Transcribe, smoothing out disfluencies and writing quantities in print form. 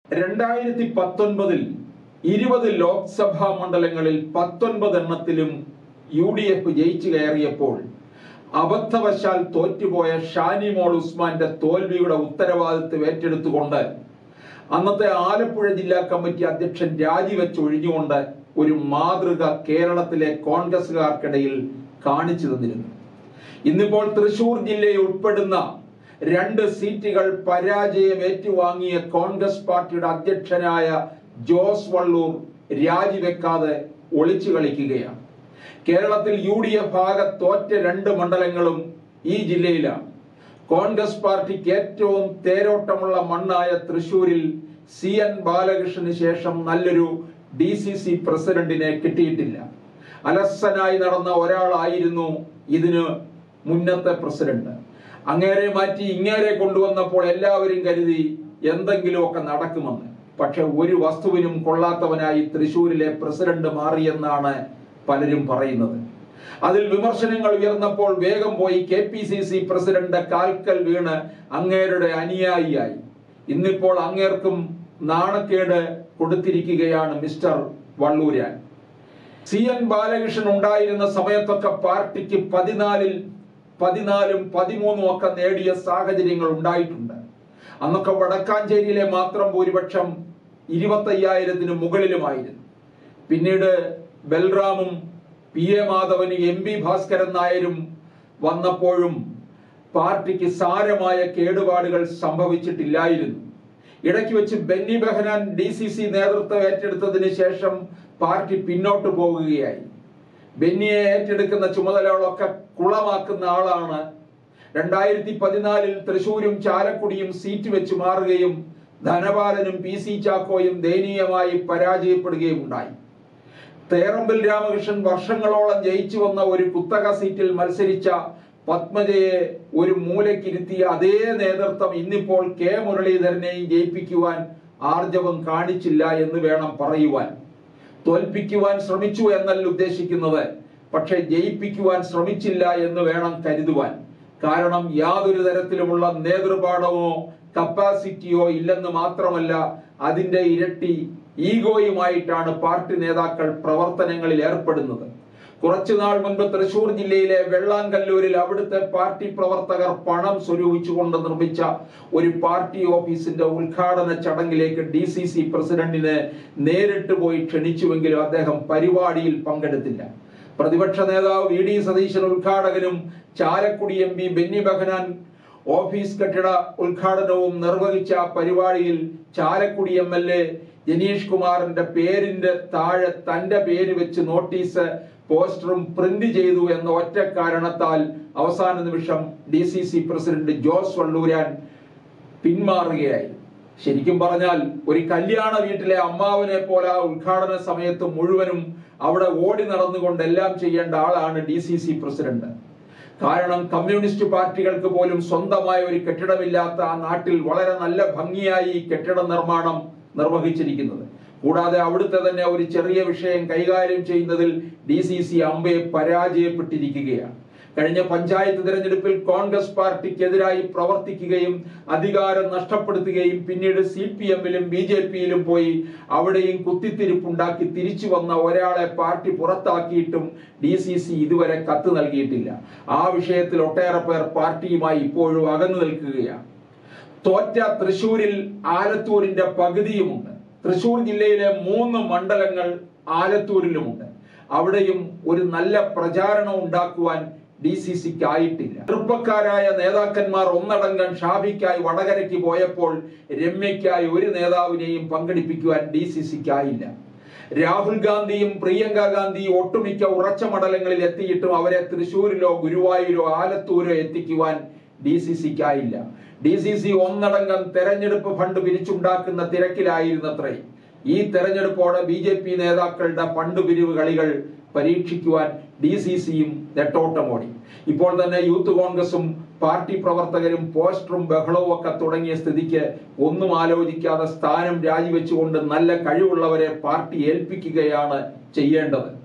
2019 20 ലോക്സഭാ മണ്ഡലങ്ങളിൽ 19 എണ്ണത്തിലും UDF ജയിച്ചു കയറിയപ്പോൾ അബദ്ധവശാൽ തോറ്റുപോയ ഷാനിമോൾ ഉസ്മാന്റെ തോൽവിയുടെ ഉത്തരവാദിത്വം ഏറ്റെടുത്തുകൊണ്ട് അന്നത്തെ ആലപ്പുഴ ജില്ലാ കമ്മിറ്റി അധ്യക്ഷൻ രാജിവെച്ച് ഒഴിഞ്ഞുകൊണ്ട് ഒരു മാതൃക കേരളത്തിലെ കോൺഗ്രസുകാർക്കിടയിൽ കാണിച്ചു തന്നിരുന്നു. ഇന്നിപ്പോൾ തൃശൂർ ജില്ലയിൽ ഉൾപ്പെടുന്ന 2 സീറ്റുകൾ പരാജയം ഏറ്റുവാങ്ങിയ കോൺഗ്രസ് പാർട്ടിയുടെ അധ്യക്ഷനായ ജോസ് വള്ളൂർ രാജിവെക്കാതെ ഒളിച്ചു കളിക്കുകയാണ്. കേരളത്തിൽ UDF ആകെ തോറ്റ 2 മണ്ഡലങ്ങളും ഈ ജില്ലയിലാണ്. കോൺഗ്രസ് പാർട്ടിക്ക് ഏറ്റവും തേരോട്ടമുള്ള മണ്ണായ തൃശൂരിൽ CN ബാലകൃഷ്ണന് ശേഷം നല്ലൊരു DCC പ്രസിഡന്റിനെ കിട്ടിയിട്ടില്ല. അലസനായി നടന്ന ഒരാളായിരുന്നു ഇതിന് മുന്നത്തെ പ്രസിഡന്റ്. അങ്ങേരെ മാറ്റി ഇങ്ങേരെ കൊണ്ടുവന്നപ്പോൾ എല്ലാവരും കരുതി എന്തെങ്കിലുമൊക്കെ നടക്കുമെന്ന്. പക്ഷെ ഒരു വസ്തുവിനും കൊള്ളാത്തവനായി തൃശൂരിലെ പ്രസിഡന്റ് മാറിയെന്നാണ് പലരും പറയുന്നത്. അതിൽ വിമർശനങ്ങൾ ഉയർന്നപ്പോൾ വേഗം പോയി KPCC പ്രസിഡന്റ് കാൽക്കൽ വീണ് അങ്ങേരുടെ അനുയായിയായി. ഇന്നിപ്പോൾ അങ്ങേർക്കും നാണക്കേട് കൊടുത്തിരിക്കുകയാണ് മിസ്റ്റർ വള്ളൂരാൻ. CN ബാലകൃഷ്ണൻ ഉണ്ടായിരുന്ന സമയത്തൊക്കെ പാർട്ടിക്ക് 14-ൽ 14-ഉം 13-ഉം ഒക്കെ നേടിയ സാഹചര്യങ്ങൾ ഉണ്ടായിട്ടുണ്ട്. അന്നൊക്കെ വടക്കാഞ്ചേരിയിലെ മാത്രം ഭൂരിപക്ഷം 25,000-ന് മുകളിലുമായിരുന്നു. പിന്നീട് ബൽറാമും PA മാധവനും MB ഭാസ്കരൻ നായരും വന്നപ്പോഴും പാർട്ടിക്ക് സാരമായ കേടുപാടുകൾ സംഭവിച്ചിട്ടില്ലായിരുന്നു. ഇടയ്ക്ക് വെച്ച് ബെന്നി ബെഹനാൻ DCC നേതൃത്വം ഏറ്റെടുത്തതിന് ശേഷം പാർട്ടി പിന്നോട്ട് പോകുകയായി. ബെന്നിയെ ഏറ്റെടുക്കുന്ന ചുമതലകളൊക്കെ കുളമാക്കുന്ന ആളാണ്. 2014-ൽ തൃശൂരും ചാലക്കുടിയും സീറ്റ് വെച്ച് മാറുകയും ധനപാലനും PC ചാക്കോയും ദയനീയമായി പരാജയപ്പെടുകയും ഉണ്ടായി. തേറമ്പിൽ രാമകൃഷ്ണൻ വർഷങ്ങളോളം ജയിച്ചു വന്ന ഒരു കുത്തക സീറ്റിൽ മത്സരിച്ച പത്മജയെ ഒരു മൂലക്കിരുത്തിയ അതേ നേതൃത്വം ഇന്നിപ്പോൾ K മുരളീധരനെയും ജയിപ്പിക്കുവാൻ ആർജവം കാണിച്ചില്ല എന്ന് വേണം പറയുവാൻ. തോൽപ്പിക്കുവാൻ ശ്രമിച്ചു എന്നല്ല ഉദ്ദേശിക്കുന്നത്, പക്ഷെ ജയിപ്പിക്കുവാൻ ശ്രമിച്ചില്ല എന്ന് വേണം കരുതുവാൻ. കാരണം യാതൊരു തരത്തിലുമുള്ള നേതൃപാഠമോ കപ്പാസിറ്റിയോ ഇല്ലെന്ന് മാത്രമല്ല, അതിന്റെ ഇരട്ടി ഈഗോയുമായിട്ടാണ് പാർട്ടി നേതാക്കൾ പ്രവർത്തനങ്ങളിൽ ഏർപ്പെടുന്നത്. കുറച്ചുനാൾ മുൻപ് തൃശൂർ ജില്ലയിലെ വെള്ളാങ്കല്ലൂരിൽ അവിടുത്തെ പാർട്ടി പ്രവർത്തകർ പണം സ്വരൂപിച്ചുകൊണ്ട് നിർമ്മിച്ച ഒരു പാർട്ടി ഓഫീസിന്റെ ഉദ്ഘാടന ചടങ്ങിലേക്ക് DCC പ്രസിഡന്റിനെ നേരിട്ട് പോയി ക്ഷണിച്ചുവെങ്കിലും അദ്ദേഹം പരിപാടിയിൽ പങ്കെടുത്തില്ല. പ്രതിപക്ഷ നേതാവ് VD സതീശൻ ഉദ്ഘാടകനും ചാലക്കുടി MP ബെന്നി ബെഹനാൻ ഓഫീസ് കെട്ടിട ഉദ്ഘാടനവും നിർവഹിച്ച പരിപാടിയിൽ ചാലക്കുടി MLA ജനീഷ് കുമാറിന്റെ പേരിന്റെ താഴെ തന്റെ പേര് വെച്ച് നോട്ടീസ് പോസ്റ്ററും പ്രിന്റ് ചെയ്തു എന്ന ഒറ്റ കാരണത്താൽ അവസാന നിമിഷം DCC പ്രസിഡന്റ് ജോസ് വള്ളൂരാൻ പിന്മാറുകയായി. ശരിക്കും പറഞ്ഞാൽ ഒരു കല്യാണ വീട്ടിലെ അമ്മാവനെ പോലെ ആ ഉദ്ഘാടന സമയത്ത് മുഴുവനും അവിടെ ഓടി നടന്നുകൊണ്ട് എല്ലാം ചെയ്യേണ്ട ആളാണ് DCC പ്രസിഡന്റ്. കാരണം കമ്മ്യൂണിസ്റ്റ് പാർട്ടികൾക്ക് പോലും സ്വന്തമായ ഒരു കെട്ടിടമില്ലാത്ത ആ നാട്ടിൽ വളരെ നല്ല ഭംഗിയായി ഈ കെട്ടിട നിർമ്മാണം നിർവഹിച്ചിരിക്കുന്നത്. കൂടാതെ അവിടുത്തെ തന്നെ ഒരു ചെറിയ വിഷയം കൈകാര്യം ചെയ്യുന്നതിൽ DCC അമ്പെ പരാജയപ്പെട്ടിരിക്കുകയാണ്. കഴിഞ്ഞ പഞ്ചായത്ത് തിരഞ്ഞെടുപ്പിൽ കോൺഗ്രസ് പാർട്ടിക്കെതിരായി പ്രവർത്തിക്കുകയും അധികാരം നഷ്ടപ്പെടുത്തുകയും പിന്നീട് CPM-ലും BJP-യിലും പോയി അവിടെയും കുത്തിത്തിരിപ്പുണ്ടാക്കി തിരിച്ചു വന്ന ഒരാളെ പാർട്ടി പുറത്താക്കിയിട്ടും DCC ഇതുവരെ കത്ത് നൽകിയിട്ടില്ല. ആ വിഷയത്തിൽ ഒട്ടേറെ പേർ പാർട്ടിയുമായി ഇപ്പോഴും അകന്നു നിൽക്കുകയാണ്. തോറ്റ തൃശൂരിൽ ആലത്തൂരിന്റെ പകുതിയുമുണ്ട്. തൃശൂർ ജില്ലയിലെ 3 മണ്ഡലങ്ങൾ ആലത്തൂരിലുമുണ്ട്. അവിടെയും ഒരു നല്ല പ്രചാരണം ഉണ്ടാക്കുവാൻ DCCക്ക് ആയിട്ടില്ല. ചെറുപ്പക്കാരായ നേതാക്കന്മാർ ഒന്നടങ്കം ഷാഫിക്കായി വടകരയ്ക്ക് പോയപ്പോൾ രമ്യയ്ക്കായി ഒരു നേതാവിനെയും പങ്കെടുപ്പിക്കുവാൻ DCCക്ക് ആയില്ല. രാഹുൽ ഗാന്ധിയും പ്രിയങ്ക ഗാന്ധിയും ഒട്ടുമിക്ക ഉറച്ച മണ്ഡലങ്ങളിൽ എത്തിയിട്ടും അവരെ തൃശൂരിലോ ഗുരുവായൂരോ ആലത്തൂരോ എത്തിക്കുവാൻ DCCക്ക് ആയില്ല. DCC ഒന്നടങ്കം തെരഞ്ഞെടുപ്പ് ഫണ്ട് പിരിച്ചുണ്ടാക്കുന്ന തിരക്കിലായിരുന്നത്രേ. ഈ തെരഞ്ഞെടുപ്പോടെ BJP നേതാക്കളുടെ ഫണ്ട് പിരിവ് കളികൾ പരീക്ഷിക്കുവാൻ DCCയും നെട്ടോട്ടമോടി. ഇപ്പോൾ തന്നെ യൂത്ത് കോൺഗ്രസും പാർട്ടി പ്രവർത്തകരും പോസ്റ്ററും ബഹളവും ഒക്കെ തുടങ്ങിയ സ്ഥിതിക്ക് ഒന്നും ആലോചിക്കാതെ സ്ഥാനം രാജിവെച്ചുകൊണ്ട് നല്ല കഴിവുള്ളവരെ പാർട്ടി ഏൽപ്പിക്കുകയാണ് ചെയ്യേണ്ടത്.